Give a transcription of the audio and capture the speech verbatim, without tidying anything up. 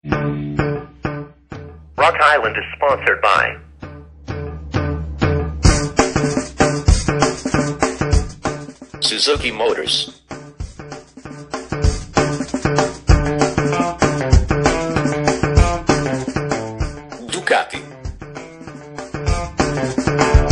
Rock Island is sponsored by Suzuki Motors. Ducati.